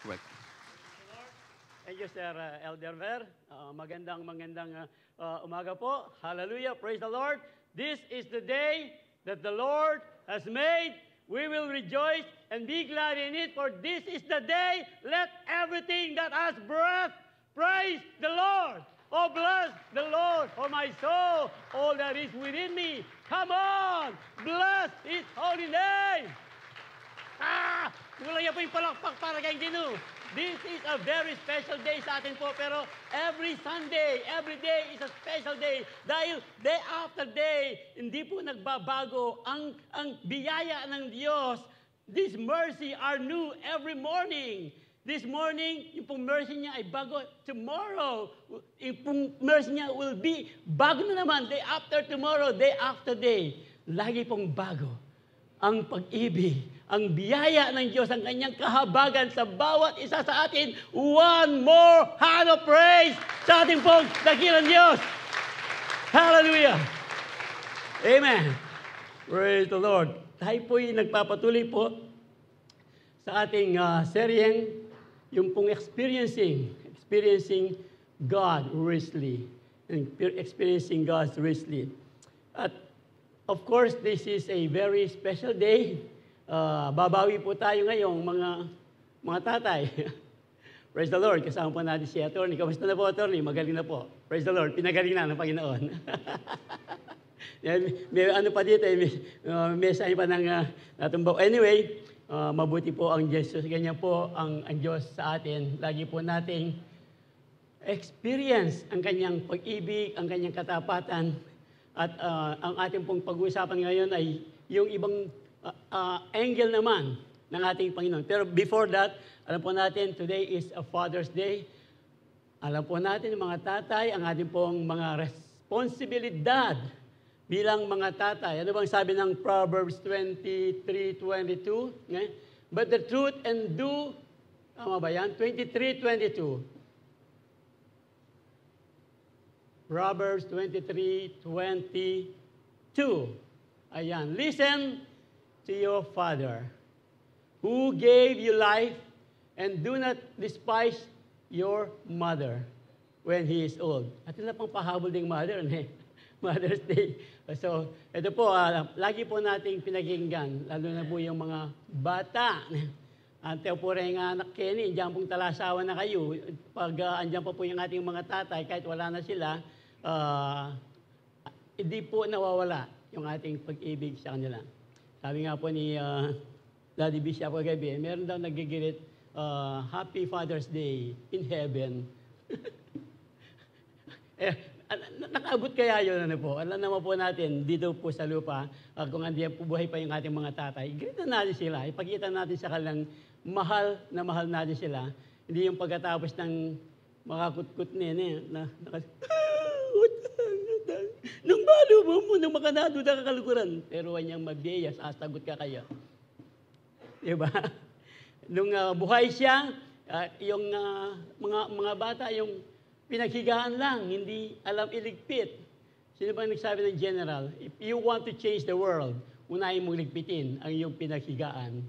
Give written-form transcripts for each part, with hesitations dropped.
Correct. Thank you, Sir Elder Ver. Magandang umaga po. Hallelujah. Praise the Lord. This is the day that the Lord has made. We will rejoice and be glad in it, for this is the day. Let everything that has breath praise the Lord. Oh, bless the Lord, oh my soul, all that is within me. Come on, bless His holy name. Wala niya po yung palakpak para kay Gino. This is a very special day sa atin po, pero every Sunday, every day is a special day. Dahil day after day, hindi po nagbabago ang biyaya ng Diyos. This mercy are new every morning. This morning, yung pong mercy niya ay bago. Tomorrow, yung pong mercy niya will be bago na naman. Day after tomorrow, day after day. Lagi pong bago ang pag-ibig, ang biyaya ng Diyos, ang kanyang kahabagan sa bawat isa sa atin. One more hand of praise sa ating pong dakilang Diyos. Hallelujah! Amen! Praise the Lord. Tayo po'y nagpapatuloy po sa ating seryeng yung pong experiencing God richly. Experiencing God richly. At of course, this is a very special day. Babawi po tayo ngayong mga tatay. Praise the Lord. Kasama po natin si Attorney. Kamusta na po, Attorney? Magaling na po. Praise the Lord. Pinagaling na ng Panginoon. May ano pa dito, may sign pa ng natumbaw. Anyway, mabuti po ang Jesus. Ganyan po ang Diyos sa atin. Lagi po nating experience ang kanyang pag-ibig, ang kanyang katapatan. At ang ating pong pag-uusapan ngayon ay yung ibang angle naman ng ating Panginoon. Pero before that, alam po natin, today is a Father's Day. Alam po natin, mga tatay, ang ating pong mga responsibilidad bilang mga tatay. Ano bang sabi ng Proverbs 23:22? But the truth and do, tama ba yan? 23:22. Proverbs 23:22. Ayan. Listen to your father, who gave you life, and do not despise your mother when he is old. At ito na pang pahabol ding mother, Mother's Day. So, ito po, lagi po nating pinakinggan, lalo na po yung mga bata. Ante po rin nga anak Kenny, diyan pong talasawa na kayo. Pag andyan pa po yung ating mga tatay, kahit wala na sila, hindi po nawawala yung ating pag-ibig sa kanila. Sabi nga po ni Daddy Bishop kagabi, meron daw nagigirit, Happy Father's Day in heaven. Nakaabot kaya yun, ano po? Alam naman po natin, dito po sa lupa, kung hindi po buhay pa yung ating mga tatay, gamitan natin sila, ipakita natin sa kanilang mahal na mahal natin sila. Hindi yung pagkatapos ng makakutkut nung balo mo, nung makanado na kakalukuran. Pero kanyang mabiyaya, sasagot ka kayo. Diba? Nung buhay siya, yung mga bata, yung pinaghigaan lang, hindi alam iligpit. Sino ba nagsabi ng general? If you want to change the world, unahin mong ligpitin ang iyong pinaghigaan.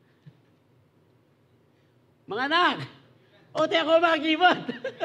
Mga anak, ote ako mag-ibot.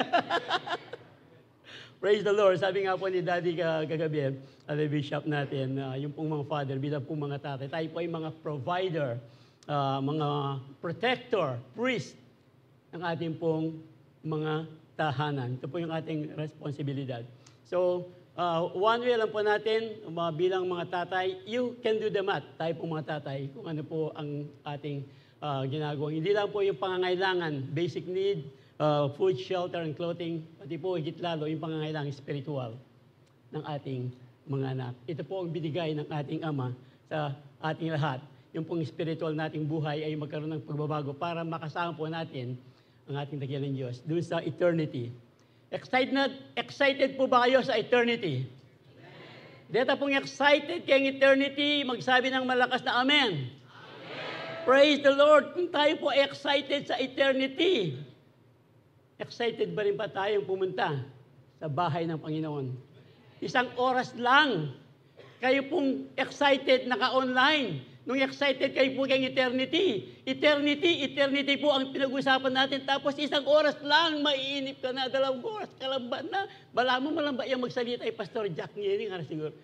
Praise the Lord. Sabi nga po ni Daddy kagabi, the bishop natin, yung pong mga father, bilang pong mga tatay, tayo po ay mga provider, mga protector, priest, ng ating pong mga tahanan. Ito po yung ating responsibilidad. So, one way lang po natin, bilang mga tatay, you can do the math. Tayo po mga tatay, kung ano po ang ating ginagawa. Hindi lang po yung pangangailangan, basic need, food, shelter, and clothing, pati po higit lalo yung pangangailangan spiritual ng ating mga anak. Ito po ang binigay ng ating Ama sa ating lahat. Yung pong spiritual nating buhay ay magkaroon ng pagbabago para makasama po natin ang ating dakilang Diyos doon sa eternity. Excited po ba kayo sa eternity? Dito pong excited kayong eternity, magsabi ng malakas na Amen. Amen. Praise the Lord. Kung tayo po excited sa eternity, excited ba rin pa tayong pumunta sa bahay ng Panginoon? Isang oras lang, kayo pong excited, naka-online. Nung excited kayo po kayong eternity. Eternity po ang pinag-usapan natin. Tapos isang oras lang, maiinip ka na, 2 oras, kalamba na. Bala mo malamba yung magsalita ay Pastor Jack Niering, siguro.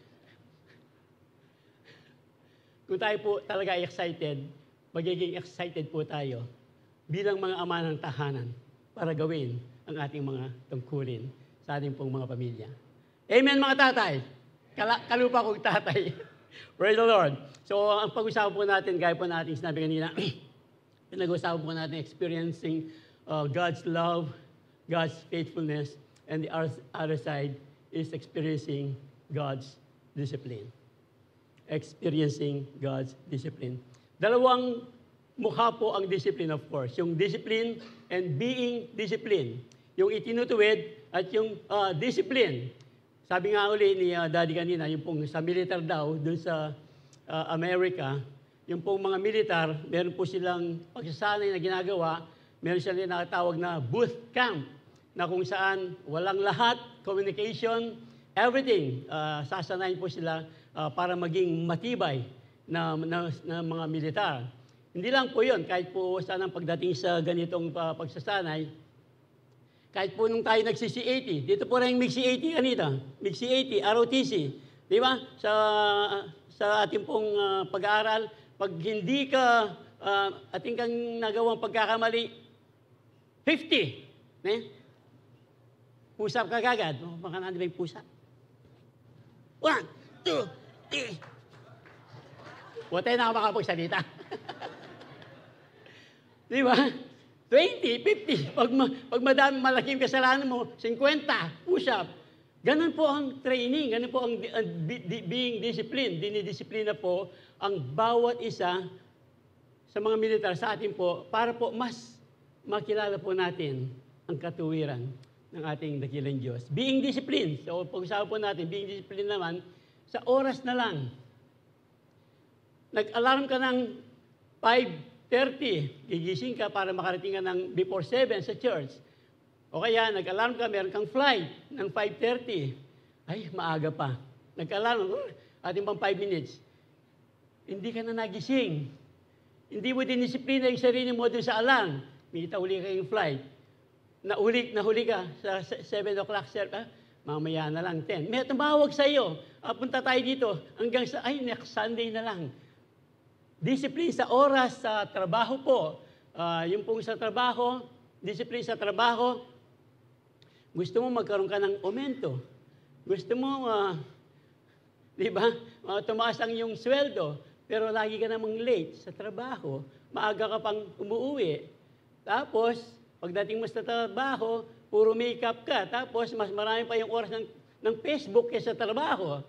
Kung tayo po talaga excited, magiging excited po tayo bilang mga ama ng tahanan para gawin ang ating mga tungkulin sa ating pong mga pamilya. Amen mga tatay. Kalupa kong tatay. Praise the Lord. So, ang pag-usapan po natin, gaya po natin sinabi kanina, pinag-usapan po natin experiencing God's love, God's faithfulness, and the other side is experiencing God's discipline. Experiencing God's discipline. Dalawang mukha po ang discipline, of course. Yung discipline and being disciplined. Yung itinutuwid at yung discipline. Sabi nga uli ni Daddy kanina, yung pong sa militar daw, dun sa Amerika, yung pong mga militar, meron po silang pagsasanay na ginagawa, meron silang nakatawag na booth camp, na kung saan walang lahat, communication, everything, sasanayin po sila para maging matibay na mga militar. Hindi lang po yun, kahit po saan ang pagdating sa ganitong pagsasanay, kahit po nung tayo nagsi-C80, dito po rin yung MIG-C80 kanina, MIG-C80, ROTC, di ba? Sa ating pong pag-aaral, pag hindi ka, ating kang nagawang pagkakamali, 50, pusap ka kagad. Baka nandun ba yung pusap? 1, 2, 3. Huwag tayo nakapagsalita. Di ba? 20, 50. Pag madami, malaking kasalanan mo, 50, push-up. Ganun po ang training, ganun po ang being disciplined. Dinidisiplina po ang bawat isa sa mga militar sa atin po para po mas makilala po natin ang katuwiran ng ating dakilang Diyos. Being disciplined. So, pag-usapan po natin, being disciplined naman, sa oras na lang. Nag-alarm ka ng 5:30, gigising ka para makarating ka ng before 7 sa church. O kaya, nag-alarm ka, meron kang flight ng 5:30. Ay, maaga pa. Nag-alarm, ating pang 5 minutes. Hindi ka na nagising. Hindi mo dinisiplina yung sarili mo doon sa alarm. Minita uli ka yung flight. Nahuli ka sa 7 o'clock, sir. Mamaya na lang 10. May tumawag sa iyo. Punta tayo dito. Hanggang sa, next Sunday na lang. Discipline sa oras sa trabaho po. Yung pong sa trabaho, discipline sa trabaho, gusto mo magkaroon ka ng aumento. Gusto mo, di ba, tumaas ang iyong sweldo, pero lagi ka namang late sa trabaho. Maaga ka pang umuwi. Tapos, pagdating mo sa trabaho, puro makeup ka. Tapos, mas marami pa yung oras ng Facebook kaysa sa trabaho.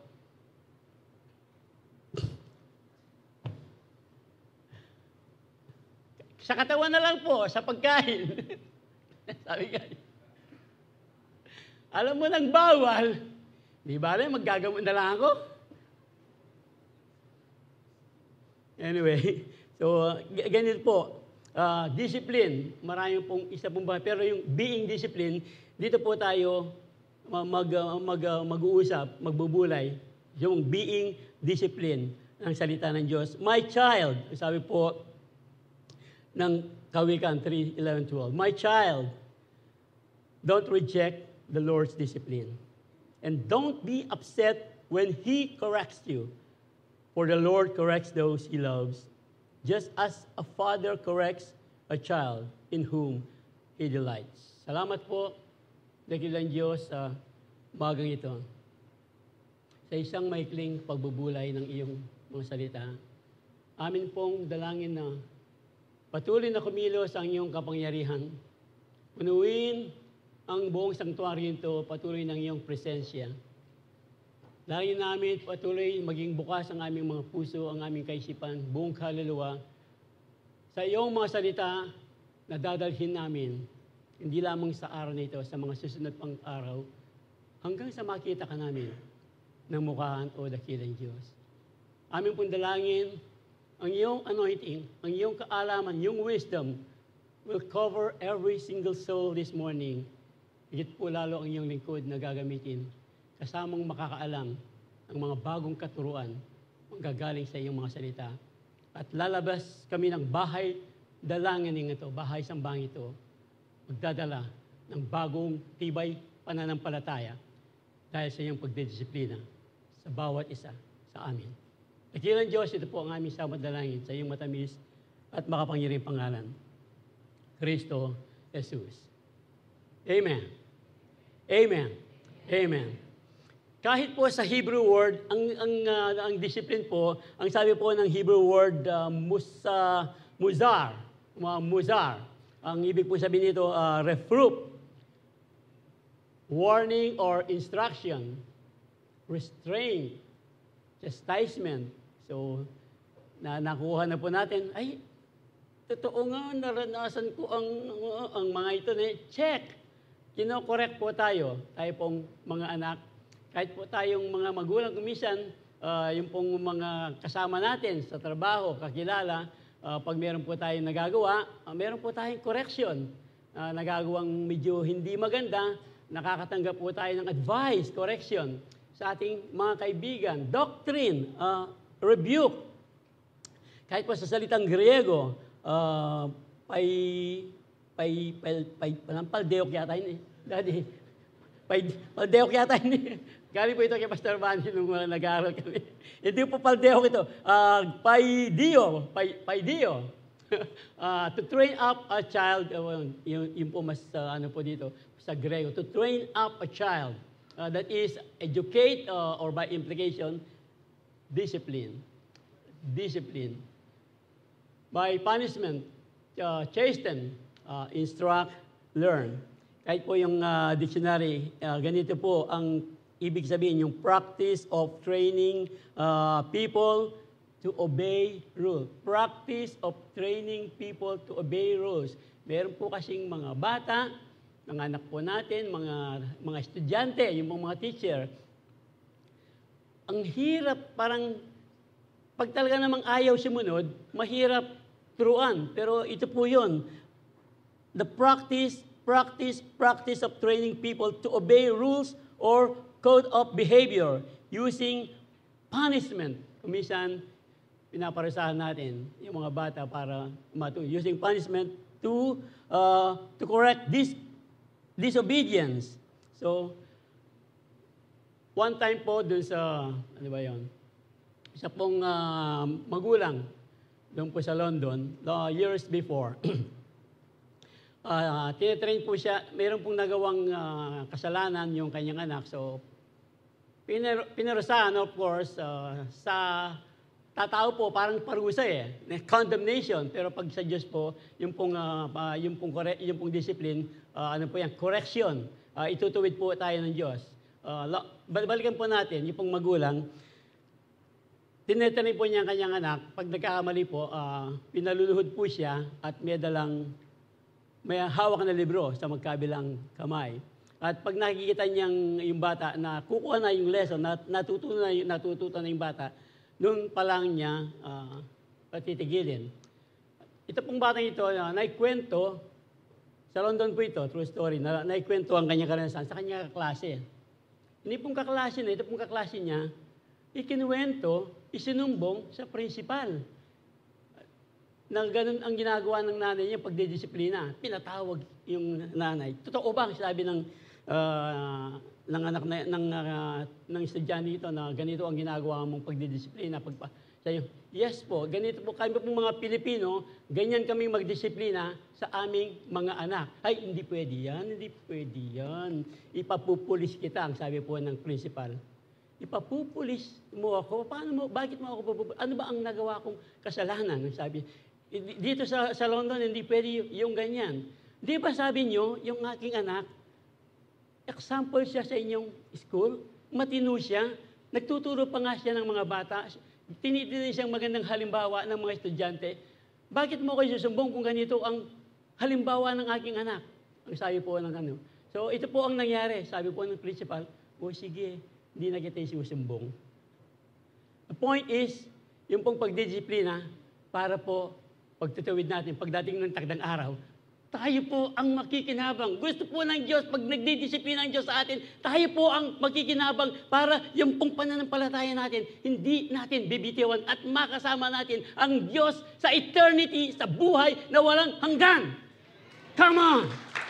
Sa katawan na lang po, sa pagkain. Sabi ka, alam mo nang bawal, di ba rin, maggagamot na lang ako? Anyway, so, ganito po, discipline, marami pong isa pong bagay, pero yung being discipline, dito po tayo mag-uusap, magbubulay, yung being discipline ng salita ng Diyos. My child, sabi po, ng Kawikaan 3:11-12. My child, don't reject the Lord's discipline. And don't be upset when He corrects you. For the Lord corrects those He loves, just as a father corrects a child in whom He delights. Salamat po, dakilang Diyos, sa umagang ito. Sa isang maikling pagbubulay ng iyong mga salita, amin pong dalangin na patuloy na kumilos ang iyong kapangyarihan. Punuin ang buong sanktuaryo ito, patuloy ng iyong presensya. Lagi namin patuloy maging bukas ang aming mga puso, ang aming kaisipan, buong kaluluwa. Sa iyong mga salita na dadalhin namin, hindi lamang sa araw na ito, sa mga susunod pang araw, hanggang sa makita ka namin ng mukhaan o dakilang Diyos. Aming pong dalangin, ang iyong anointing, ang iyong kaalaman, yung wisdom will cover every single soul this morning. Higit po lalo ang iyong lingkod na gagamitin, kasamang makakaalam ang mga bagong katuruan manggagaling sa iyong mga salita. at lalabas kami ng bahay dalangin ito, bahay sambang ito, magdadala ng bagong tibay pananampalataya dahil sa iyong pagdidisiplina sa bawat isa sa amin. Dakilang Diyos, ito po ang aming samad dalangin sa iyong matamis at makapangyarihang pangalan, Kristo Jesus. Amen. Amen. Amen. Kahit po sa Hebrew word, ang discipline po, ang sabi po ng Hebrew word, muzar. Ang ibig po sabihin nito, reproof, warning or instruction, restraint, chastisement. So, nakuha na po natin, ay, totoo nga, naranasan ko ang mga ito na check. Kino-correct po tayo pong mga anak. Kahit po tayong mga magulang kumisan, yung pong mga kasama natin sa trabaho, kakilala, pag meron po tayong nagagawa, meron po tayong correction. Nagagawang medyo hindi maganda, nakakatanggap po tayo ng advice, correction sa ating mga kaibigan. Doctrine, rebuke. Kahit po sa salitang Griego, paldeok yata yun eh. Daddy, paldeok yata yun eh. Galing po ito kay Pastor Manny nung nag-aaral kami. Hindi po paldeok ito. Paidio. To train up a child, yun po mas ano po dito, sa Grego. To train up a child. That is, educate or by implication, discipline. Discipline. By punishment, chasten, instruct, learn. Kahit po yung dictionary, ganito po ang ibig sabihin, yung practice of training people to obey rules. Practice of training people to obey rules. Meron po kasing mga bata, mga anak po natin, mga estudyante, yung mga teacher. Ang hirap, parang pag talaga namang ayaw sumunod, mahirap turuan. Pero ito po yun. The practice of training people to obey rules or code of behavior using punishment. Kumisan, pinaparusahan natin yung mga bata para using punishment to correct disobedience. So, one time po dun sa, ano ba yun? Isa pong magulang doon po sa London, years before, tinitrain po siya, mayroon pong nagawang kasalanan yung kanyang anak. So, pinarusahan, of course, sa tatao po, parang parusa condemnation. Pero pag sa Diyos po, yung pong discipline, ano po yan, correction. Itutuwid po tayo ng Diyos. Balikan po natin, yung pong magulang, tinitrain po niya ang kanyang anak. Pag nagkakamali po, pinaluluhod po siya at may hawak na libro sa magkabilang kamay. At pag nakikita niyang yung bata na kukuha na yung lesson, natututo na yung bata, noon pa lang niya patitigilin. Ito pong batang ito, naikwento, sa London po ito, true story, naikwento ang kanyang karanasan sa kanyang kaklase. Hindi pong kaklase na, ito pong kaklase niya, ikinuwento, isinumbong sa principal. Na ganun ang ginagawa ng nanay niya pagdidisiplina. Pinatawag yung nanay. Totoo ba? Sabi ng anak ng estudyante ito na ganito ang ginagawa mong pagdidisiplina. Sayo, yes po, ganito po kami pong mga Pilipino, ganyan kami magdisiplina sa aming mga anak. Ay, hindi pwede yan, hindi pwede yan. Ipapupulis kita, ang sabi po ng principal. Ipapupulis mo ako? Bakit mo ako pupupulis? Ano ba ang nagawa kong kasalanan? Sabi, dito sa London, hindi pwede yung ganyan. Di ba sabi nyo, yung aking anak, example siya sa inyong school, matino siya, nagtuturo pa nga siya ng mga bata, tinitin siyang magandang halimbawa ng mga estudyante. Bakit mo kayo susumbong kung ganito ang halimbawa ng aking anak? Ang sabi po ng ano. So ito po ang nangyari. Sabi po ng principal, sige, hindi na kita susumbong. The point is, yung pong pagdidisiplina, para po pagtutuwid natin, pagdating ng takdang araw, Tayo po ang makikinabang. Gusto po ng Diyos, pag nagdidisiplina ang Diyos sa atin, tayo po ang makikinabang para yung pong pananampalataya natin, hindi natin bibitiwan at makasama natin ang Diyos sa eternity, sa buhay na walang hanggan. Come on!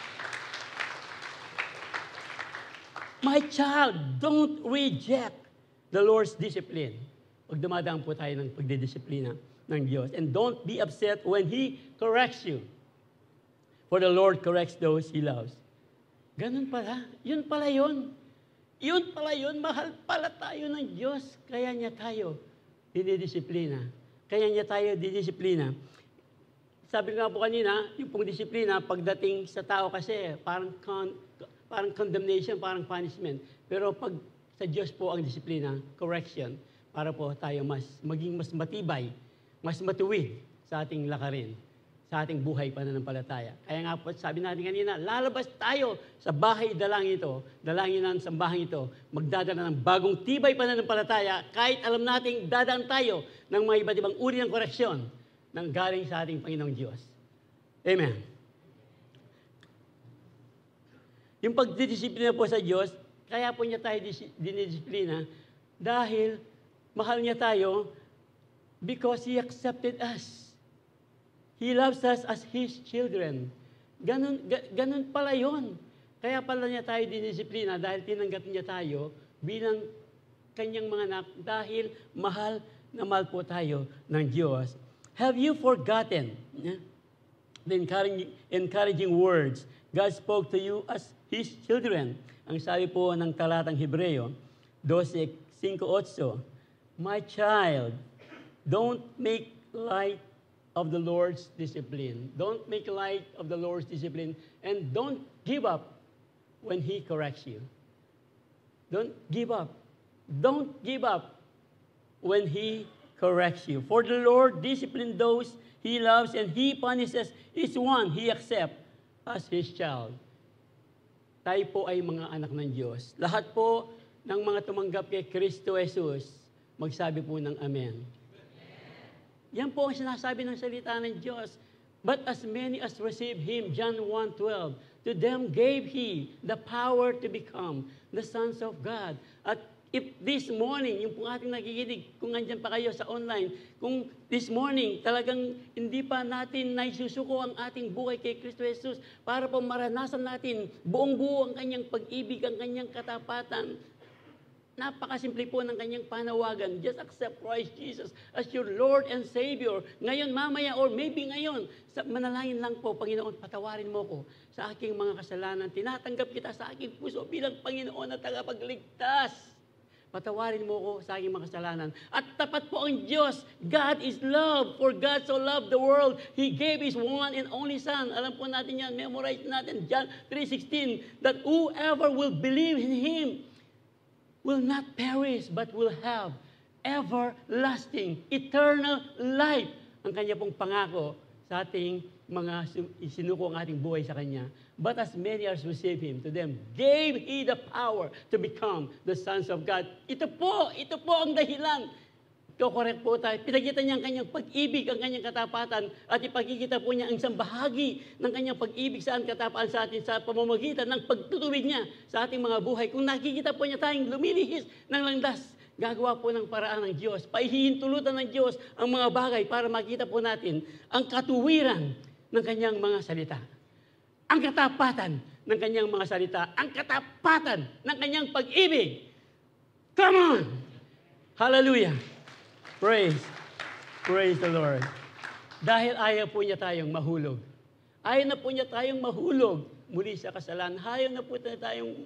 My child, don't reject the Lord's discipline. Pag dumadaan po tayo ng pagdidisiplina ng Diyos. And don't be upset when He corrects you. For the Lord corrects those He loves. Ganun pala. Yun pala yun. Yun pala yun. Mahal pala tayo ng Diyos. Kaya niya tayo dinidisiplina. Kaya niya tayo dinidisiplina. Sabi nga po kanina, yung pong disiplina, pagdating sa tao kasi, parang condemnation, parang punishment. Pero pag sa Diyos po ang disiplina, correction, para po tayo maging mas matibay, mas matuwid sa ating lakarin, sa ating buhay pananampalataya. Kaya nga po, sabi natin kanina, lalabas tayo sa bahay dalangin ito, dalangin ng sambahan ito, magdadala ng bagong tibay pananampalataya, kahit alam nating dadaan tayo ng mga iba't ibang uri ng koreksyon nang galing sa ating Panginoong Diyos. Amen. Yung pagdidisiplina po sa Diyos, kaya po niya tayo dinidisiplina dahil mahal niya tayo because He accepted us. He loves us as His children. Ganun pala yun. Kaya pala niya tayo dinisiplina dahil tinanggap niya tayo bilang kanyang mga anak dahil mahal na mahal po tayo ng Diyos. Have you forgotten the encouraging words God spoke to you as His children? Ang sabi po ng talatang Hebreo 12:5-8, My child, don't make light of the Lord's discipline. Don't make light of the Lord's discipline and don't give up when He corrects you. Don't give up. Don't give up when He corrects you. For the Lord disciplines those He loves and He punishes each one He accepts as His child. Tayo po ay mga anak ng Diyos. Lahat po ng mga tumanggap kay Kristo Jesus, magsabi po ng Amen. Yan po ang sinasabi ng salita ng Diyos. But as many as received Him, John 1:12, to them gave He the power to become the sons of God. At if this morning, yung po ating nakikinig, kung nandyan pa kayo sa online, kung this morning talagang hindi pa natin naisusuko ang ating buhay kay Kristo Jesus para po maranasan natin buong-buo ang kanyang pag-ibig, ang kanyang katapatan, napakasimple po ng kanyang panawagan. Just accept Christ Jesus as your Lord and Savior. Ngayon, mamaya, or maybe ngayon, manalangin lang po, Panginoon, patawarin mo ko sa aking mga kasalanan. Tinatanggap kita sa aking puso bilang Panginoon na tagapagligtas. Patawarin mo ko sa aking mga kasalanan. At tapat po ang Diyos. God is love. For God so loved the world, He gave His one and only Son. Alam po natin yan, memorize natin, John 3:16, that whoever will believe in Him will not perish, but will have everlasting, eternal life. Ang kanya pong pangako sa ating mga isinuko ang ating buhay sa Kanya. But as many as received Him, to them gave He the power to become the sons of God. Ito po ang dahilan. Correct po tayo. Pinagkita niya ang kanyang pag-ibig, ang kanyang katapatan, at ipagkikita po niya ang isang bahagi ng kanyang pag-ibig saan katapatan sa atin sa pamamagitan ng pagtutuwid niya sa ating mga buhay. Kung nakikita po niya tayong lumilihis ng landas, gagawa po ng paraan ng Diyos. Paihihintulutan ng Diyos ang mga bagay para makita po natin ang katuwiran ng kanyang mga salita. Ang katapatan ng kanyang mga salita. Ang katapatan ng kanyang pag-ibig. Come on! Hallelujah! Praise the Lord. Dahil ayaw po niya tayong mahulog. Ayaw na po niya tayong mahulog muli sa kasalanan. Ayaw na po tayong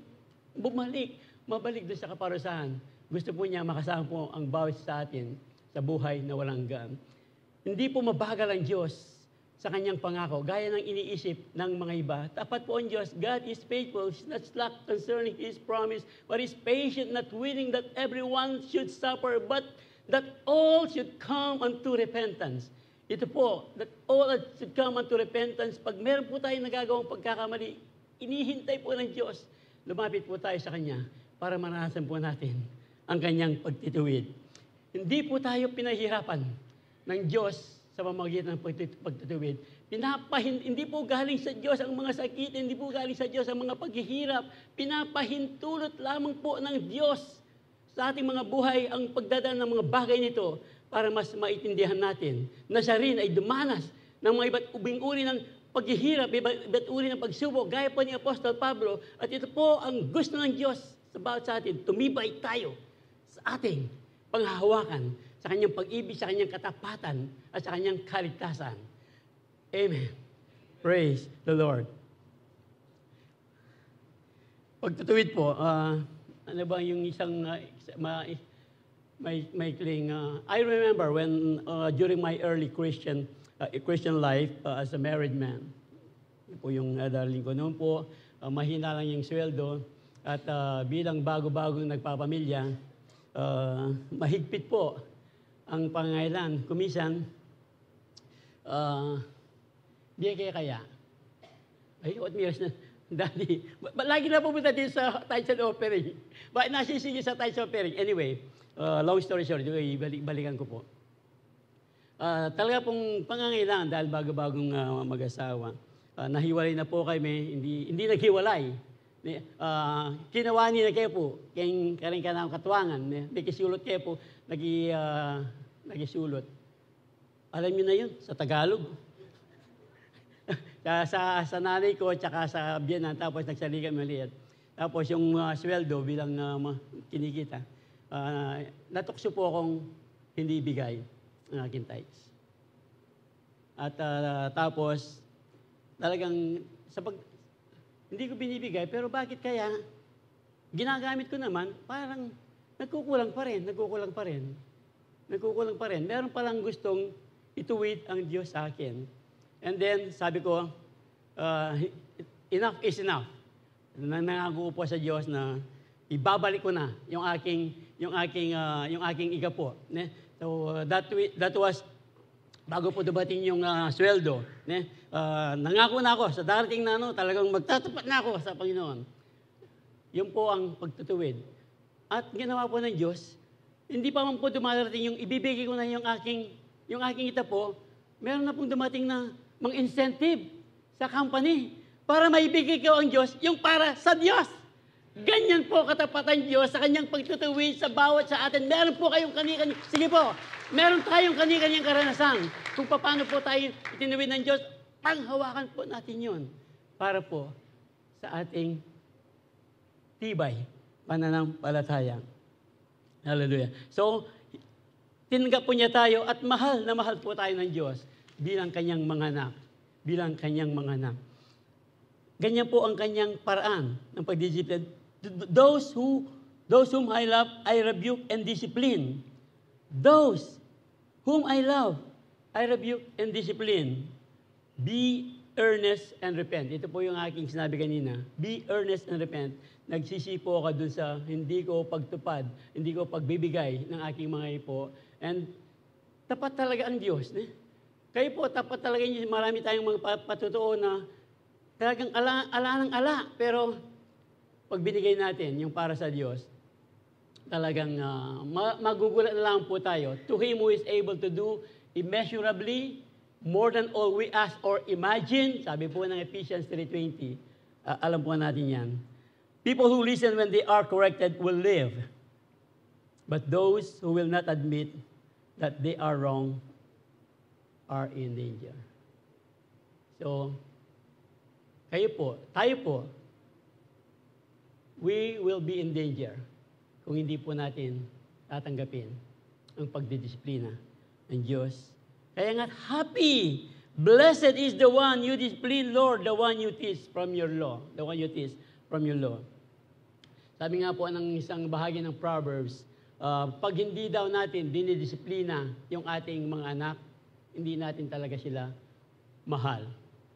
mabalik doon sa kaparusahan. Gusto po niya makasama po ang bawat sa atin sa buhay na walang hanggan. Hindi po mabagal ang Diyos sa kanyang pangako, gaya ng iniisip ng mga iba. Tapat po ang Diyos. God is faithful, not slack concerning His promise, but is patient, not willing that everyone should suffer, but that all should come unto repentance. Ito po, that all should come unto repentance. Pag meron po tayong nagagawang pagkakamali, inihintay po ng Diyos. Lumapit po tayo sa Kanya para maranasan po natin ang Kanyang pagtituwid. Hindi po tayo pinahirapan ng Diyos sa pamamagitan ng pagtituwid. Hindi po galing sa Diyos ang mga sakit, hindi po galing sa Diyos ang mga paghihirap. Pinapahintulot lamang po ng Diyos sa ating mga buhay ang pagdadaan ng mga bagay nito para mas maintindihan natin na siya rin ay dumanas ng mga iba't ubing uri ng paghihirap, iba't uri ng pagsubok, gaya po ni Apostol Pablo. At ito po ang gusto ng Diyos sa bawat sa atin, tumibay tayo sa ating panghahawakan, sa kanyang pag-ibig, sa kanyang katapatan, at sa kanyang kaligtasan. Amen. Praise the Lord. Pagtutuwid po, ano ba yung isang maikling, I remember when during my early Christian life as a married man, yun po yung darling ko noon po, mahina lang yung sweldo at bilang bago-bagong nagpapamilya, mahigpit po ang pangangailan. Kumisan, di kaya. Ay, what means na, Daddy, lagi na pupunta din sa tithes and offering. Bakit nasisigi sa tithes and offering? Anyway, long story short, balikan ko po. Talaga pong pangangailangan dahil bago-bagong mag-asawa. Nahiwalay na po kami, hindi naghiwalay. Kinawani na kayo po, kayong karing kanang katuwangan. May kisulot kayo po, nagisulot. Alam niyo na yun, sa Tagalog. sa nanay ko, tsaka sa biyanan, tapos nagsaligan maliit. Tapos yung sweldo bilang kinikita, natukso po akong hindi bigay ang aking tithes. At tapos, talagang hindi ko binibigay, pero bakit kaya ginagamit ko naman, parang nagkukulang pa rin. Meron palang gustong ituwid ang Diyos sa akin. And then, sabi ko, enough is enough. Nangako po sa Diyos na ibabalik ko na yung aking igapo. So, that was, bago po dumating yung sweldo. Nangako na ako sa darating na talagang magtatapat na ako sa Panginoon. Yun po ang pagtutuwid. At ginawa po ng Diyos, hindi pa man po dumarating yung ibibigay ko na yung aking itapo, meron na pong dumating na mga incentive sa company para maibigay ko ang Diyos, yung para sa Diyos. Ganyan po katapatan Diyos sa kanyang pagtutuwid sa bawat sa atin. Meron po kayong kani-kani. Sige po, meron tayong kani-kanyang karanasan. Kung paano po tayo itinuwid ng Diyos, panghawakan po natin yun para po sa ating tibay, pananampalataya. Hallelujah. So, tinanggap po niya tayo at mahal na mahal po tayo ng Diyos bilang kanyang mga anak. Ganyan po ang kanyang paraan ng pagdisiplina. Those whom I love, I rebuke and discipline. Those whom I love, I rebuke and discipline. Be earnest and repent. Ito po yung aking sinabi kanina. Be earnest and repent. Nagsisipo ako dun sa hindi ko pagtupad, hindi ko pagbibigay ng aking mga ipo. And tapat talaga ang Diyos. Kayo po, tapat talaga yun. Marami tayong mga patutuo na talagang ala ng ala. Pero pag binigay natin yung para sa Diyos, talagang magugulat na lang po tayo. To Him who is able to do immeasurably more than all we ask or imagine. Sabi po ng Ephesians 3:20. Alam po natin yan. People who listen when they are corrected will live. But those who will not admit that they are wrong are in danger. So, tayo po, we will be in danger kung hindi po natin tatanggapin ang pagdidisiplina ng Diyos. Kaya nga, happy, blessed is the one you discipline, Lord, the one you teach from your law. The one you teach from your law. Sabi nga po ng isang bahagi ng Proverbs, pag hindi daw natin dinidisiplina yung ating mga anak, hindi natin talaga sila mahal.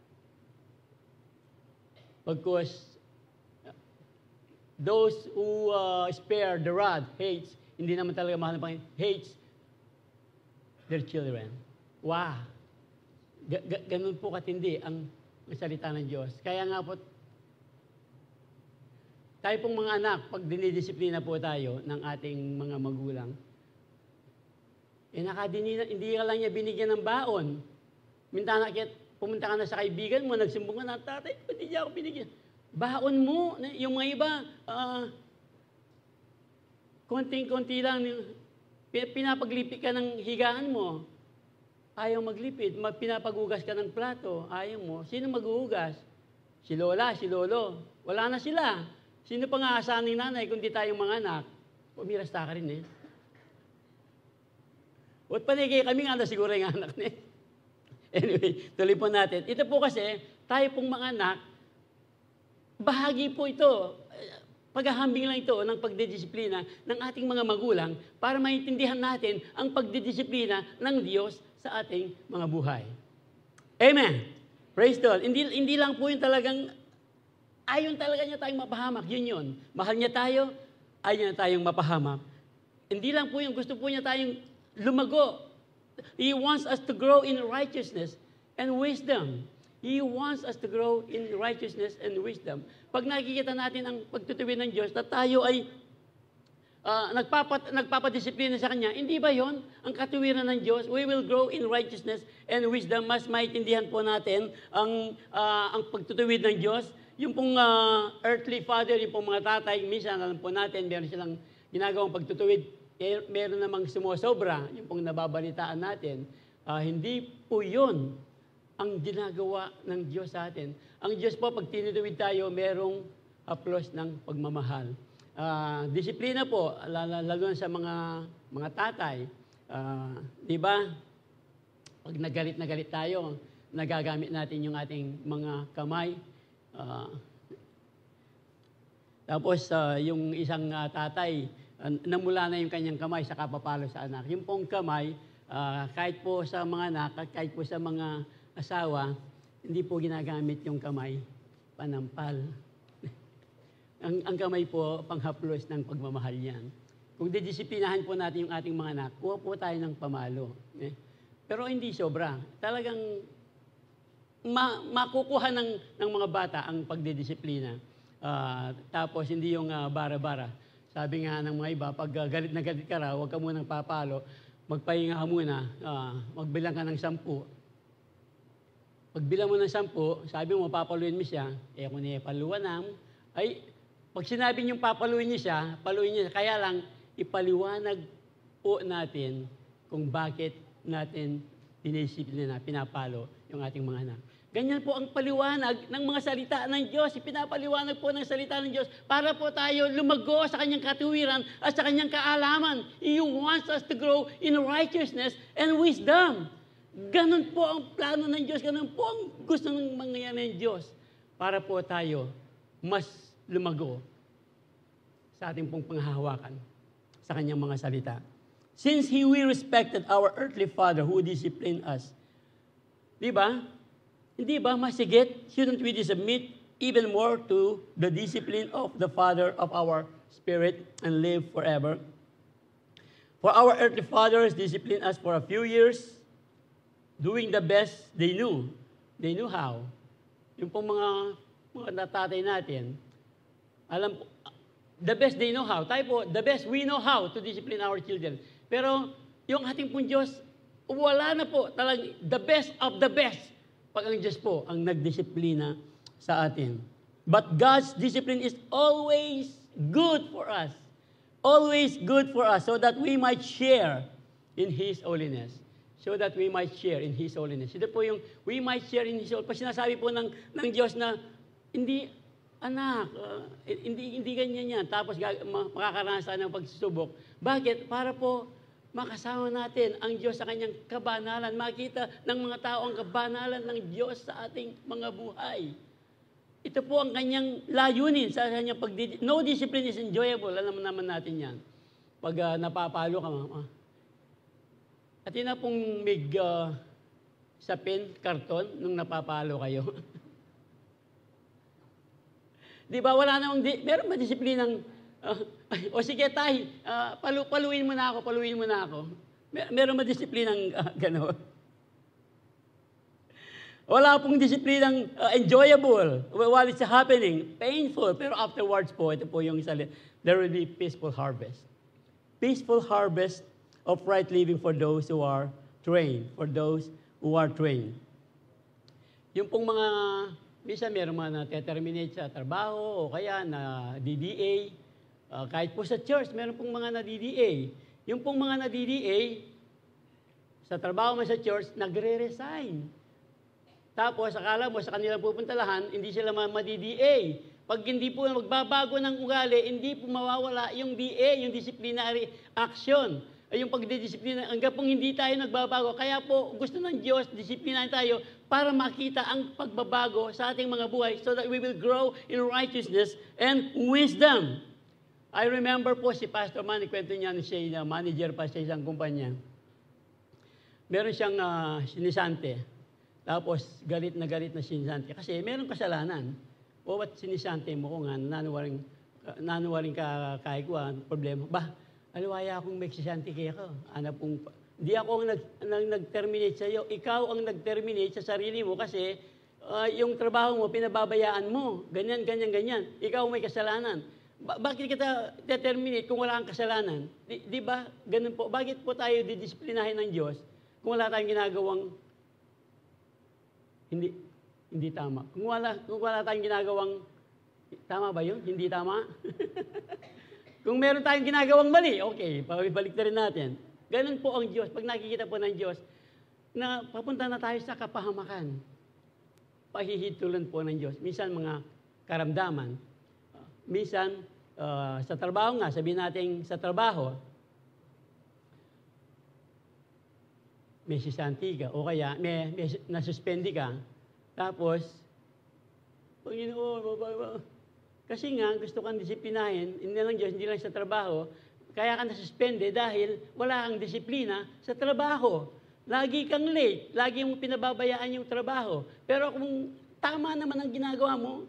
Because those who spare the rod, hindi naman talaga mahal ng Panginoon, hates their children. Wow! Ganun po katindi ang salita ng Diyos. Kaya nga po, tayo pong mga anak, pag dinidisiplina po tayo ng ating mga magulang, hindi ka lang niya binigyan ng baon. Mintana kit, pumunta ka na sa kaibigan mo, nagsumbong ka na, tatay, hindi niya ako binigyan. Baon mo. Yung mga iba, konting-konti lang, pinapaglipit ka ng higaan mo. Ayaw maglipid. Pinapagugas ka ng plato. Ayaw mo. Sino maghuhugas? Si lola, si lolo. Wala na sila. Sino pang aasahan ng nanay kung di tayong mga anak? Pumirasta ka rin eh. At panigay kami nga na siguro yung anak niya. Anyway, tuloy po natin. Ito po kasi, tayo pong mga anak, bahagi po ito, paghahambing lang ito ng pagdidisiplina ng ating mga magulang para maintindihan natin ang pagdidisiplina ng Diyos sa ating mga buhay. Amen. Praise God. Hindi lang po yung talagang, ayon talaga niya tayong mapahamak. Yun. Mahal niya tayo, ayaw niya tayong mapahamak. Hindi lang po yung gusto po niya tayong lumago. He wants us to grow in righteousness and wisdom. He wants us to grow in righteousness and wisdom. Pag nakikita natin ang pagtutuwid ng Diyos na tayo ay nagpapadisiplina sa Kanya, hindi ba yon ang katuwiran ng Diyos? We will grow in righteousness and wisdom. Mas maintindihan po natin ang pagtutuwid ng Diyos. Yung pong earthly father, yung pong mga tatay, minsan alam po natin, meron silang ginagawang pagtutuwid. Meron namang sumusobra, yung pong nababalitaan natin. Hindi po yun ang ginagawa ng Diyos sa atin. Ang Diyos po, pag tinutuwid tayo, merong haplos ng pagmamahal. Disiplina po, lalo sa mga tatay. Di ba? Pag nagalit tayo, nagagamit natin yung ating mga kamay. Tapos, yung isang tatay, namula na yung kanyang kamay sa kapapalo sa anak. Yung pong kamay, kahit po sa mga anak, kahit po sa mga asawa, hindi po ginagamit yung kamay panampal. Ang kamay po, panghaplos ng pagmamahal yan. Kung didisiplinahan po natin yung ating mga anak, kuha po tayo ng pamalo. Pero hindi sobra. Talagang makukuha ng mga bata ang pagdidisiplina. Tapos hindi yung bara-bara. Sabi nga ng mga iba, pag galit na galit ka raw, huwag ka munang papalo, magpahinga ka muna, magbilang ka ng 10. Pagbilang mo ng 10, sabi mo, papaluin mo siya, kung niya paluwanam, ay, pag sinabi niyong papaluin niya siya, paluin niya siya, kaya lang, ipaliwanag po natin kung bakit natin dinisiplina, pinapalo yung ating mga anak. Ganyan po ang paliwanag ng mga salita ng Diyos. Ipinapaliwanag po ng salita ng Diyos para po tayo lumago sa Kanyang katuwiran at sa Kanyang kaalaman. He wants us to grow in righteousness and wisdom. Ganon po ang plano ng Diyos. Ganon po ang gusto ng mangyayari ng Diyos para po tayo mas lumago sa ating pong panghahawakan sa Kanyang mga salita. Since we respected our earthly father who disciplined us, di ba? Hindi ba masigit? Shouldn't we submit even more to the discipline of the Father of our spirit and live forever? For our earthly fathers disciplined us for a few years, doing the best they knew. They knew how. Yung pong mga tatay natin, alam po, the best they know how. Tayo po, the best we know how to discipline our children. Pero yung ating pong Diyos, wala na po talagang the best of the best. Pag ang Diyos po ang nagdisiplina sa atin. But God's discipline is always good for us. Always good for us so that we might share in His holiness. So that we might share in His holiness. Ito po yung we might share in His holiness. Pag sinasabi po ng Diyos na hindi, anak, hindi ganyan yan. Tapos makakaranas tayo ng pagsusubok. Bakit? Para po makasama natin ang Diyos sa Kanyang kabanalan. Makita ng mga tao ang kabanalan ng Diyos sa ating mga buhay. Ito po ang Kanyang layunin sa Kanyang no discipline is enjoyable. Alam naman natin yan. Pag napapalo ka, at yun na pong sapin, karton, nung napapalo kayo. Di ba, wala namang, meron ba disiplinang, o sige tay, paluin mo na ako. Meron ba disiplinang gano'n? Wala pong disiplinang enjoyable while it's happening, painful, pero afterwards po, ito po yung isa, there will be peaceful harvest. Peaceful harvest of right living for those who are trained, yung pong mga, minsan meron mga na-terminate sa trabaho o kaya na DDA. Kahit po sa church, meron pong mga na-DDA. Yung pong mga na-DDA, sa trabaho mo sa church, nagre-resign. Tapos, akala mo sa kanilang pupuntalahan, hindi sila ma-DDA. Pag hindi po magbabago ng ugali, hindi po mawawala yung DA, yung disciplinary action. Ay yung pagdidisiplina, hanggang pong hindi tayo nagbabago. Kaya po, gusto ng Diyos, disiplinahin tayo para makita ang pagbabago sa ating mga buhay so that we will grow in righteousness and wisdom. I remember po si Pastor Manny, kwento niya siya, manager pa sa isang kumpanya. Meron siyang sinisante. Tapos, galit na sinisante. Kasi meron kasalanan. O ba't sinisante mo ko nga, nanuwaring ka kahit ko, problema. Aliwaya akong may sinisante kaya ko. Di ako ang nag-terminate sa iyo. Ikaw ang nag-terminate sa sarili mo kasi yung trabaho mo, pinababayaan mo. Ganyan. Ikaw may kasalanan. Bakit kita determinate kung wala kang kasalanan? Di ba? Ganun po. Bakit po tayo didisiplinahin ng Diyos kung wala tayong ginagawang hindi tama? Kung wala tayong ginagawang, tama ba yun? Hindi tama? Kung meron tayong ginagawang mali, okay, balik na rin natin. Ganun po ang Diyos. Pag nakikita po ng Diyos, na papunta na tayo sa kapahamakan. Pahihitulan po ng Diyos. Minsan mga karamdaman. Minsan, sa trabaho nga, sabihin natin sa trabaho, may sisanti ka, o kaya may nasuspendi ka, tapos, Panginoon, kasi nga, gusto kang disiplinahin, hindi lang Diyos, hindi lang sa trabaho, kaya ka nasuspende dahil wala kang disiplina sa trabaho. Lagi kang late, lagi mong pinababayaan yung trabaho. Pero kung tama naman ang ginagawa mo,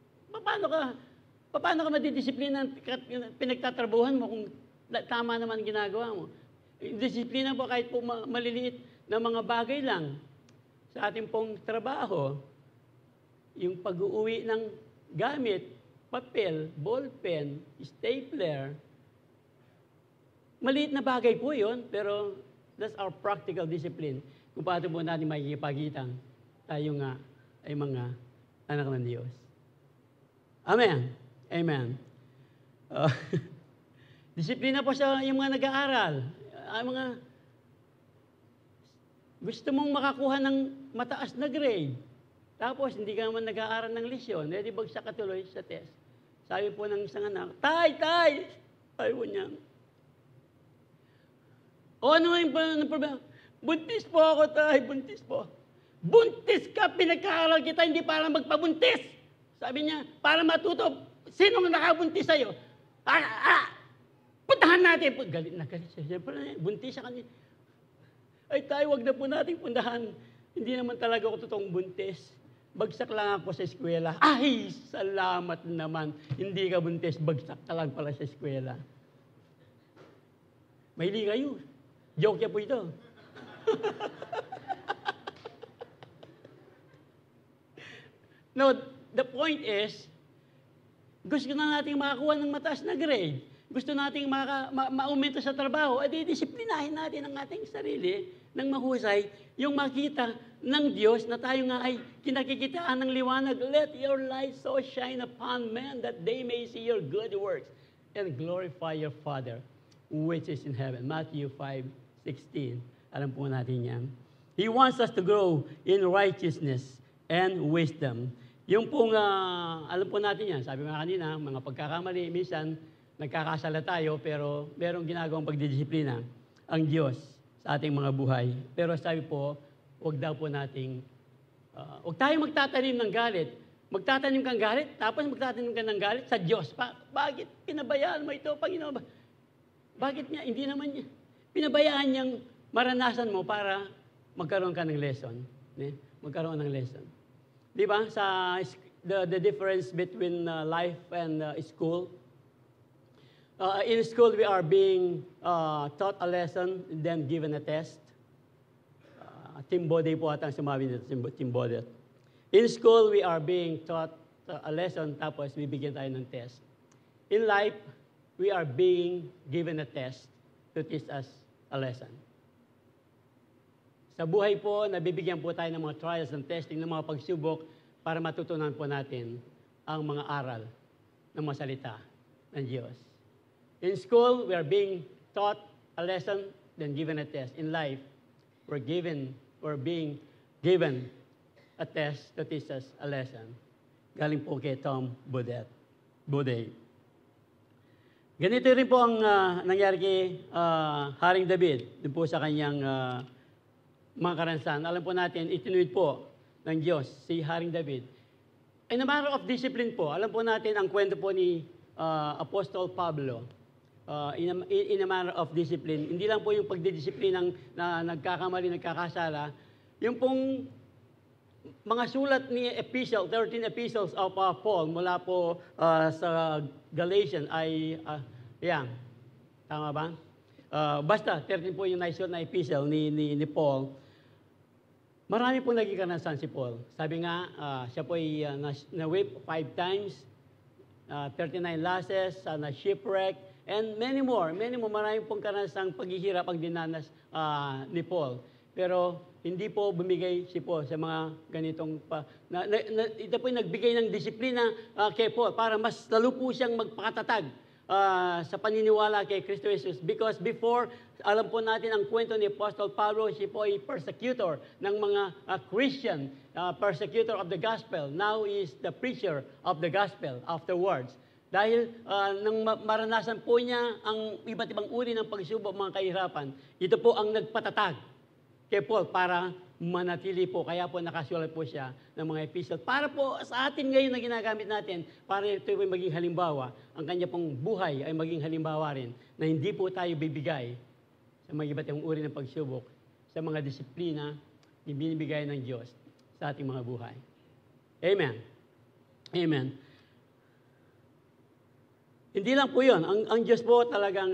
paano ka madidisiplina pinagtatrabuhan mo kung tama naman ang ginagawa mo? Disiplina po kahit po maliliit na mga bagay lang sa ating pong trabaho. Yung pag-uwi ng gamit, papel, ballpen, stapler. Maliit na bagay po yun, pero that's our practical discipline. Kung paano po natin makikipagitang tayo nga ay mga anak ng Diyos. Amen. Amen. Disiplina po sa yung mga nag-aaral. Gusto mong makakuha ng mataas na grade. Tapos, hindi ka naman nag-aaral ng lesyon. Di bagsak ka tuloy sa test. Sabi po ng isang anak, Tay! Sabi po niya, ano yung problema? Buntis po ako, Tay, buntis po. Buntis ka, pinagkaaral kita, hindi para magpabuntis. Sabi niya, para matuto, sinong nakabuntis sa'yo? Puntahan natin. Galit na galit siya. Siyempre, buntis siya kanina. Ay, Tay, wag na po natin puntahan. Hindi naman talaga ako totoong buntis. Bagsak lang ako sa eskwela. Ay, salamat naman. Hindi ka buntis, bagsak ka lang pala sa eskwela. Mahilig kayo. Joke niya po ito. No, the point is, gusto na natin makakuha ng mataas na grade. Gusto nating ma-aumento sa trabaho, disiplinahin natin ang ating sarili ng mahusay, yung makita ng Diyos na tayo nga ay kinakikitaan ng liwanag. Let your light so shine upon men that they may see your good works and glorify your Father which is in heaven. Matthew 5:16. Alam po natin yan. He wants us to grow in righteousness and wisdom. Yung pong, alam po natin yan, sabi nga kanina, mga pagkakamali, minsan nagkakasala tayo, pero merong ginagawang pagdidisiplina ang Diyos sa ating mga buhay. Pero sabi po, huwag daw po nating, huwag tayong magtatanim ng galit. Magtatanim kang galit, tapos magtatanim ka ng galit sa Diyos. Bakit pinabayaan mo ito, Panginoon? Bakit niya? Hindi naman niya. Pinabayaan niyang maranasan mo para magkaroon ka ng lesson. Magkaroon ng lesson. Di ba? Sa the difference between life and school. In school, we are being taught a lesson, then given a test. Timbode po atang sumabi nito, Timbode. In school, we are being taught a lesson, tapos bibigyan tayo ng test. In life, we are being given a test to teach us a lesson. Sa buhay po, nabibigyan po tayo ng mga trials and testing, ng mga pagsubok para matutunan po natin ang mga aral ng mga salita ng Diyos. In school, we are being taught a lesson, then given a test. In life, we're being given a test to teach us a lesson. Galing po kay Tom Baudet. Ganito rin po ang nangyari kay Haring David, doon po sa kanyang mga karanasan. Alam po natin, itinuwid po ng Diyos si Haring David. In a matter of discipline po, alam po natin ang kwento po ni Apostol Pablo. In a matter of discipline, hindi lang po yung pagdidisipline na nagkakamali, nagkakasala, yung pong mga sulat ni 13 epistles of Paul mula po sa Galatians ay, tama ba? Basta, 13 po yung naisulat na epistle ni Paul. Marami po naging karanasan si Paul. Sabi nga, siya po ay na-whip 5 times, 39 losses, na-shipwreck, and many more. Marami pong karanasang paghihirap ang dinanas ni Paul. Pero hindi po bumigay si Paul sa mga ganitong ito po yung nagbigay ng disiplina kay Paul para mas lalo po siyang magpakatatag sa paniniwala kay Kristo Jesus. Because before, alam po natin ang kwento ni Apostle Pablo, siya po ay persecutor ng mga Christian, persecutor of the gospel. Now is the preacher of the gospel afterwards. Dahil nang maranasan po niya ang iba't ibang uri ng pagsubok, mga kahirapan, ito po ang nagpatatag kay Paul para manatili po. Kaya po nakasulat po siya ng mga epistle. Para po sa atin ngayon na ginagamit natin, para ito ay maging halimbawa, ang kanya pong buhay ay maging halimbawa rin na hindi po tayo bibigay sa mga iba't ibang uri ng pagsubok, sa mga disiplina na binibigay ng Diyos sa ating mga buhay. Amen. Amen. Hindi lang po yun. Ang Diyos po talagang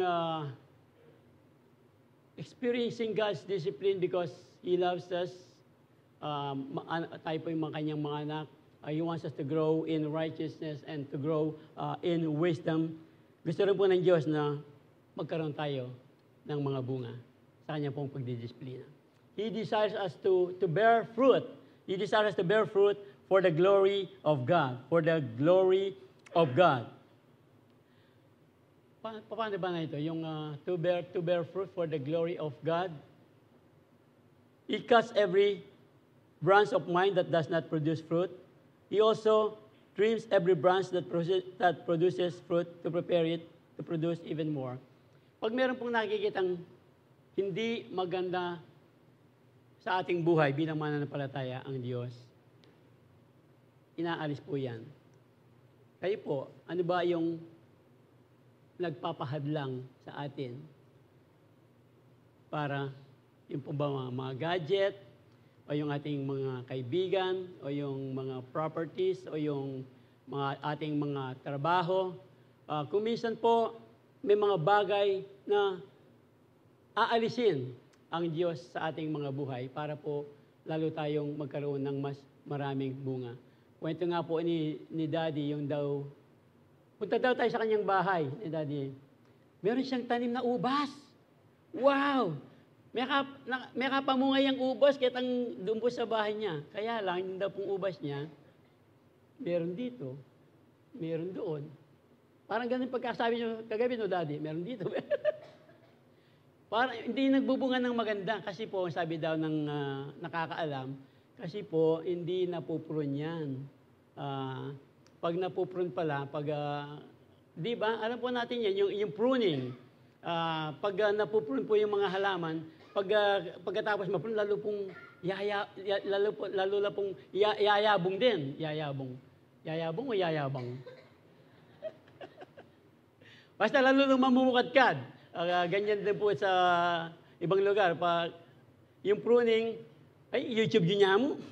experiencing God's discipline because He loves us. Tayo po yung kanyang mga anak. He wants us to grow in righteousness and to grow in wisdom. Gusto rin po ng Diyos na magkaroon tayo ng mga bunga sa kanyang pong pagdidisiplina. He desires us to bear fruit. He desires us to bear fruit for the glory of God. For the glory of God. Paano ba na ito? Yung to bear fruit for the glory of God. He cuts every branch of mine that does not produce fruit. He also trims every branch that produces fruit to prepare it to produce even more. Pag meron pong nakikitang hindi maganda sa ating buhay bilang mananampalataya ang Diyos, inaalis po yan. Kayo po, ano ba yung nagpapahadlang sa atin para yung po ba mga gadget o yung ating mga kaibigan o yung mga properties o yung mga ating mga trabaho. Kung minsan po may mga bagay na aalisin ang Diyos sa ating mga buhay para po lalo tayong magkaroon ng mas maraming bunga. Kwento nga po ni Daddy yung daw, punta daw tayo sa kanyang bahay, Daddy. Meron siyang tanim na ubas. Wow! May kapamungay ang ubas kahit ang doon po sa bahay niya. Kaya lang, yung daw pong ubas niya, meron dito, meron doon. Parang ganun pagkasabi niyo kagabi, no, Daddy? Meron dito. Parang hindi nagbubunga ng maganda kasi po, sabi daw ng nakakaalam, kasi po, hindi napupron yan. Pag napupron pala, di ba, alam po natin yan, yung pruning. Pag napupron po yung mga halaman, pagkatapos mapron, lalo pong yayabong din. Yayabong. Yayabong o yayabang? Basta lalo lang mamumukadkad. Ganyan din po sa ibang lugar. Yung pruning, ay, YouTube yun niya mo.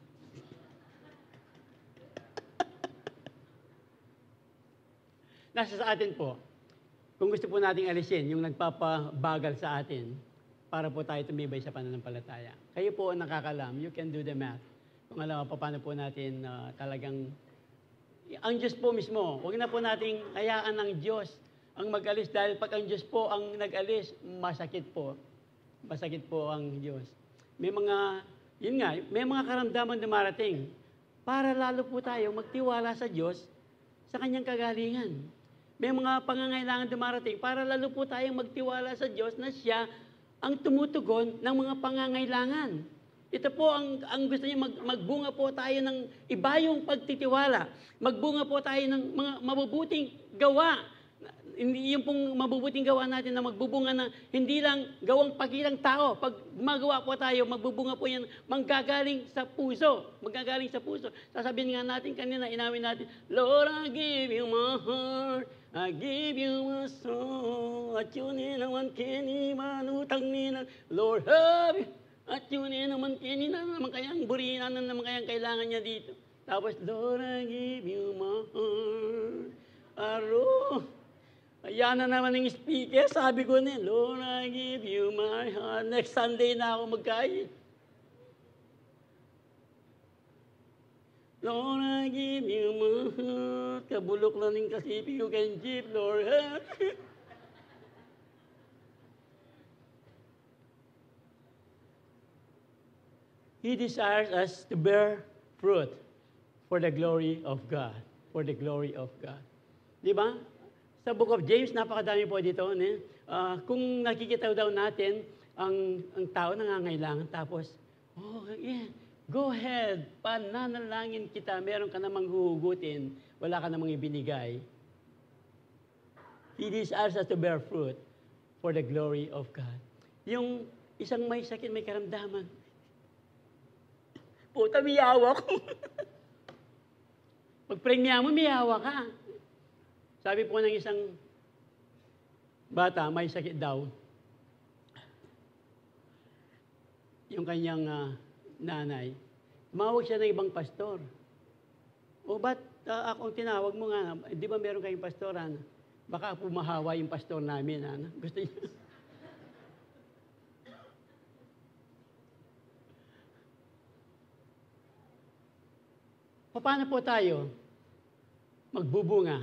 Nasa sa atin po, kung gusto po nating alisin yung nagpapabagal sa atin para po tayo tumibay sa pananampalataya. Kayo po ang nakakalam, you can do the math. Kung alam mo, paano po natin talagang, ang Diyos po mismo, huwag na po nating hayaan ng Diyos ang mag-alis dahil pag ang Diyos po ang nag-alis, masakit po. Masakit po ang Diyos. may mga karamdaman dumarating para lalo po tayo magtiwala sa Diyos sa kanyang kagalingan. May mga pangangailangan dumarating para lalo po tayong magtiwala sa Diyos na siya ang tumutugon ng mga pangangailangan. Ito po ang gusto niya, magbunga po tayo ng iba yung pagtitiwala. Magbunga po tayo ng mga mabubuting gawa. Hindi yung pong mabubuting gawa natin na magbubunga na hindi lang gawang pagilang tao. Pag magawa po tayo, magbubunga po yan, manggagaling sa puso. Manggagaling sa puso. Sasabihin nga natin kanina, inawin natin, Lord, I give you my heart, I give you my soul, at yun naman kinimanutang nila, Lord, have you. At yun naman, kanina naman kayang burinan na naman kayang kailangan niya dito. Tapos, Lord, I give you my heart. Aro. Ayan na naman yung speaker. Sabi ko na, Lord, I give you my heart. Next Sunday na ako magkain. Lord, I give you my heart. Kabulok na rin kasi you can give, Lord. He desires us to bear fruit for the glory of God. For the glory of God. Di ba? Sa Book of James, napakadami po dito. Kung nakikita daw natin ang tao nangangailangan, tapos, go ahead, pananalangin kita, meron ka namang huhugutin, wala ka namang ibinigay. He desires us to bear fruit for the glory of God. Yung isang may sakit, may karamdaman, puta, miyawa ko. Pag prengya mo, miyawa ka. Sabi po ng isang bata, may sakit daw. Yung kanyang nanay, tumawag siya ng ibang pastor. O ba't akong tinawag mo nga? Di ba meron kayong pastoran? Baka pumahawa yung pastor namin. Gusto niya. Paano po tayo magbubunga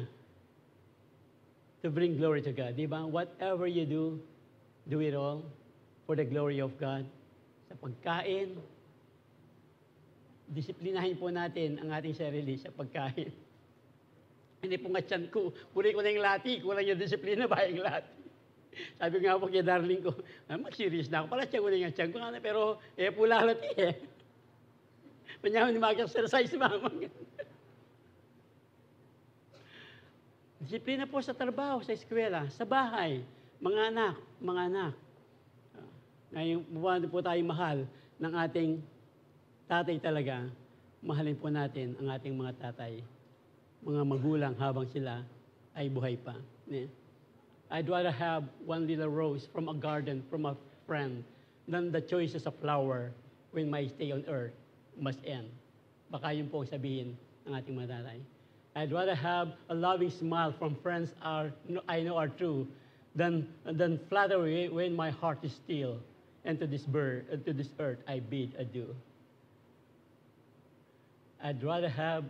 to bring glory to God? Di ba? Whatever you do it all for the glory of God. Sa pagkain, disiplinahin po natin ang ating sarili sa pagkain. Hindi po nga tiyan ko, puri ko na yung lati, kulang yung disiplina ba yung lati. Sabi nga po kay darling ko, mag-serious na ako, pala tiyan ko na yung tiyan ko, pero pula lati eh. Manyaman ni mag-exercise, mama. Disiplina po sa trabaho, sa eskwela, sa bahay, mga anak. Ngayon, buwan po tayong mahal ng ating tatay talaga. Mahalin po natin ang ating mga tatay, mga magulang habang sila ay buhay pa. I'd rather have one little rose from a garden, from a friend, than the choices of flower when my stay on earth must end. Baka yun po sabihin ng ating mga tatay. I'd rather have a loving smile from friends I know are true than flattery when my heart is still. And to this earth I bid adieu. I'd rather have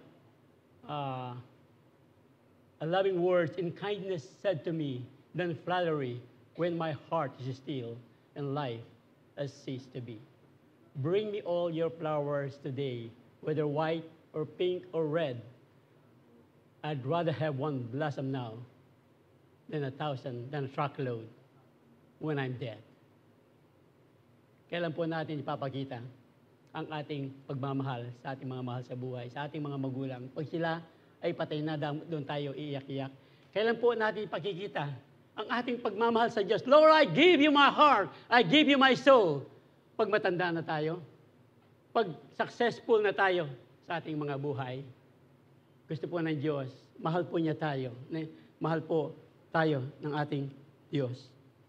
a loving words and kindness said to me than flattery when my heart is still and life has ceased to be. Bring me all your flowers today, whether white or pink or red. I'd rather have one blossom now than a truckload when I'm dead. Kailan po natin ipapakita ang ating pagmamahal sa ating mga mahal sa buhay, sa ating mga magulang? Pag sila ay patay na, doon tayo iiyak-iyak. Kailan po natin ipakikita ang ating pagmamahal sa Diyos? Lord, I give you my heart. I give you my soul. Pag matanda na tayo, pag successful na tayo sa ating mga buhay, gusto po ng Diyos, mahal po niya tayo. Mahal po tayo ng ating Diyos.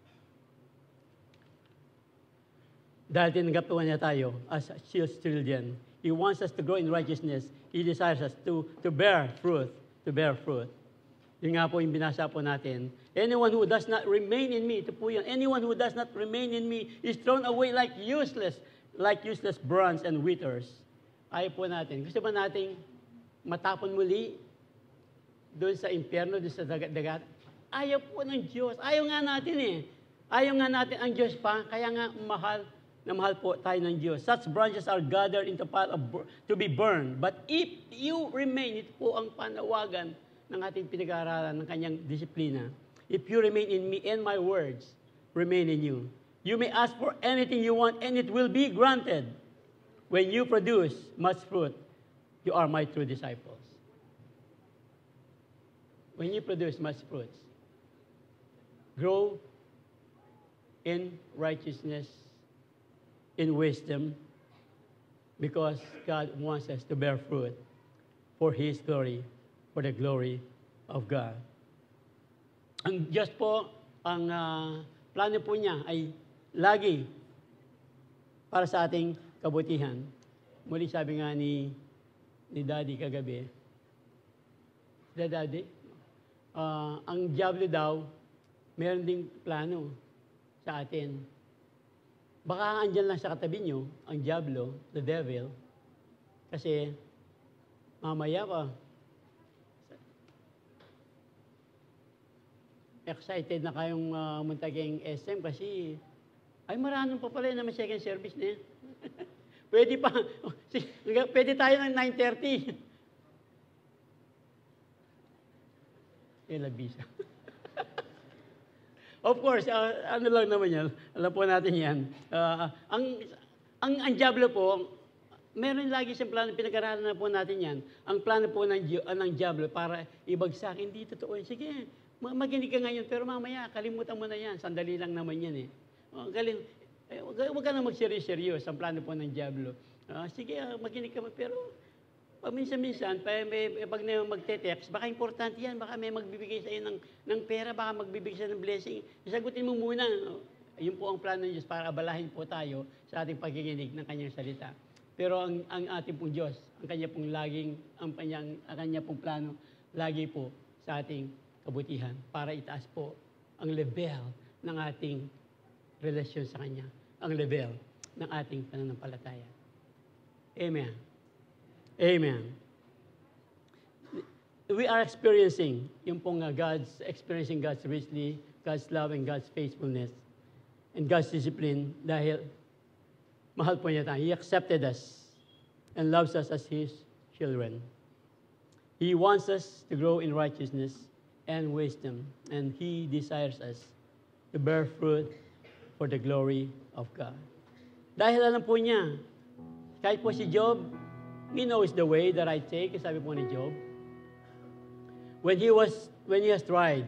Dahil tinanggap po niya tayo as His children. He wants us to grow in righteousness. He desires us to bear fruit. To bear fruit. Yun nga po yung binasa po natin. Anyone who does not remain in me, ito po yun, anyone who does not remain in me is thrown away like useless bronze and withers. Ayaw po natin. Gusto ba nating matapon muli doon sa impyerno, doon sa dagat? Ayaw po ng Diyos. Ayaw nga natin eh. Ayaw nga natin ang Diyos pa, kaya nga mahal na mahal po tayo ng Diyos. Such branches are gathered into pile to be burned. But if you remain, ito po ang panawagan ng ating pinag-aaralan ng kanyang disiplina. If you remain in me and my words remain in you, you may ask for anything you want and it will be granted. When you produce much fruit, you are my true disciples. When you produce much fruits, grow in righteousness, in wisdom, because God wants us to bear fruit for His glory, for the glory of God. Ang Diyos po, ang plano po niya ay lagi para sa ating kabutihan. Muli sabi nga ni Daddy kagabi, Daddy, ang diablo daw, meron ding plano sa atin. Baka andyan lang sa katabi nyo, ang diablo, the devil, kasi mamaya pa, excited na kayong muntaging SM kasi ay maraming pa pala naman second service na yan. Pwede pa. Pwede tayo ng 9:30. Labisa. Of course, ano lang naman yan. Alam po natin yan. Ang diablo po, meron lagi siyang plano, pinag-aralan na po natin yan. Ang plano po ng diablo para ibagsak, hindi totoo. Sige, maginig ka ngayon, pero mamaya, kalimutan mo na yan. Sandali lang naman yan eh. Huwag ka na magseryoso ang plano po ng diablo. Sige, maginig ka, pero paminsan-minsan, pag magte-text, baka importante yan, baka may magbibigay sa iyo ng pera, baka magbibigay sa ng blessing. Isagutin mo muna. Yun po ang plano ng Diyos para abalahin po tayo sa ating pagkikinig ng kanyang salita. Pero ang ating pong Diyos, ang kanya pong plano, lagi po sa ating kabutihan para itaas po ang level ng ating relasyon sa Kanya, ang level ng ating pananampalataya. Amen. Amen. We are experiencing experiencing God's richly, God's love and God's faithfulness and God's discipline dahil mahal po niya tayo. He accepted us and loves us as His children. He wants us to grow in righteousness and wisdom, and He desires us to bear fruit for the glory of God. Dahil alam po niya, kahit po si Job, he knows the way that I take, sabi po ni Job. When he has tried,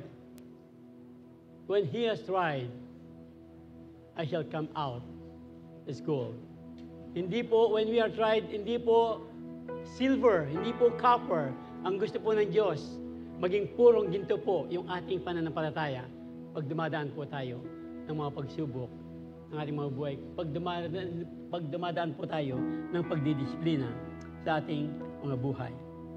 I shall come out as gold. Hindi po, when we are tried, hindi po silver, hindi po copper, ang gusto po ng Diyos, maging purong ginto po yung ating pananampalataya pag dumadaan po tayo ng mga pagsubok ng ating mga buhay. Pag dumadaan po tayo ng pagdidisiplina sa ating mga buhay.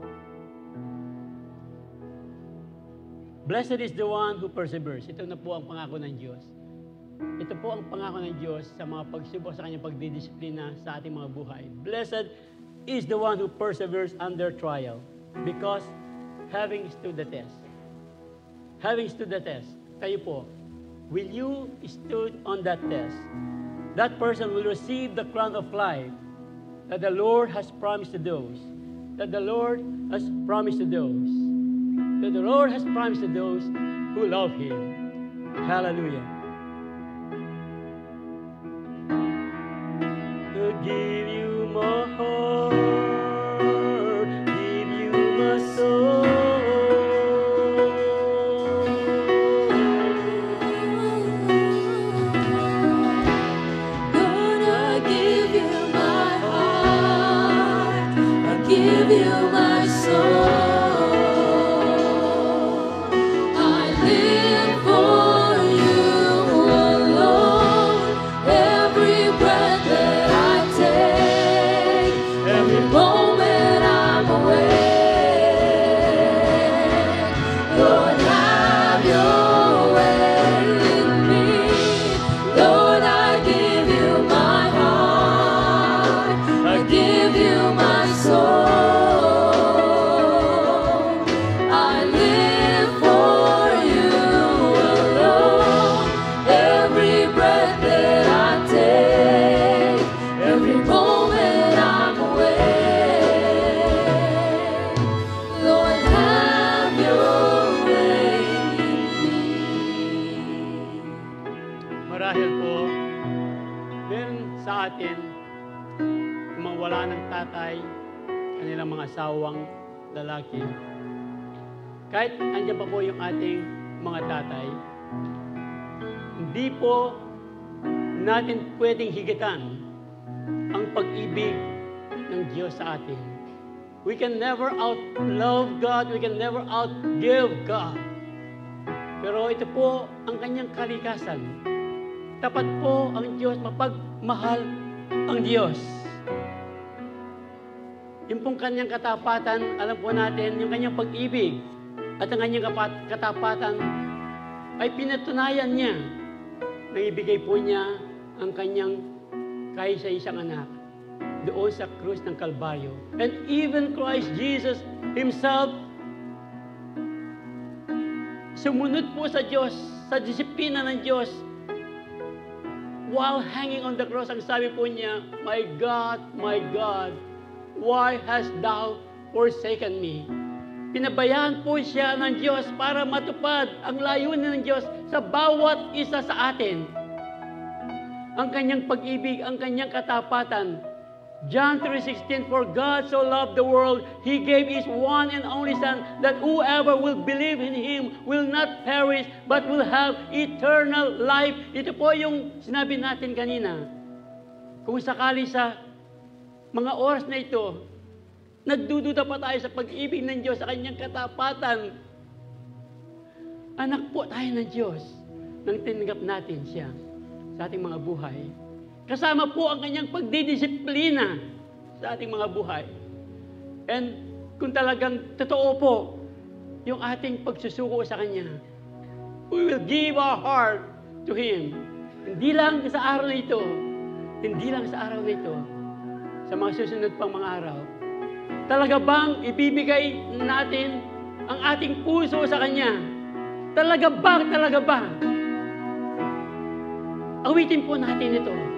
Blessed is the one who perseveres. Ito na po ang pangako ng Diyos. Ito po ang pangako ng Diyos sa mga pagsubok sa kanyang pagdidisiplina sa ating mga buhay. Blessed is the one who perseveres under trial because having stood the test. Having stood the test, kayo po, will you stood on that test? That person will receive the crown of life that the Lord has promised to those. That the Lord has promised to those. That the Lord has promised to those who love Him. Hallelujah. To give you my heart, give you my soul. I live for you. natin, yung mga wala ng tatay, kanilang mga asawang lalaki. Kahit andyan pa po yung ating mga tatay, hindi po natin pwedeng higitan ang pag-ibig ng Diyos sa atin. We can never outlove God, we can never outgive God. Pero ito po ang kanyang kalikasan. Tapat po ang Diyos, mapagmahal ang Diyos. Yung pong kanyang katapatan, alam po natin, yung kanyang pag-ibig at ang kanyang katapatan ay pinatunayan niya na ibigay po niya ang kanyang kaisa-isang anak doon sa krus ng Kalbaryo. And even Christ Jesus Himself, sumunod po sa Diyos, sa disiplina ng Diyos, while hanging on the cross, ang sabi po niya, my God, why hast thou forsaken me? Pinabayaan po siya ng Diyos para matupad ang layunin ng Diyos sa bawat isa sa atin. Ang kanyang pag-ibig, ang kanyang katapatan. John 3:16, for God so loved the world, He gave His one and only Son, that whoever will believe in Him will not perish, but will have eternal life. Ito po yung sinabi natin kanina. Kung sakali sa mga oras na ito, nagdududa pa tayo sa pag-ibig ng Diyos, sa kanyang katapatan. Anak po tayo ng Diyos nang tinanggap natin siya sa ating mga buhay. Kasama po ang kanyang pagdidisiplina sa ating mga buhay. And kung talagang totoo po yung ating pagsusuko sa Kanya, we will give our heart to Him. Hindi lang sa araw na ito, hindi lang sa araw na ito, sa mga susunod pang mga araw. Talaga bang ibibigay natin ang ating puso sa Kanya? Talaga ba? Awitin po natin ito.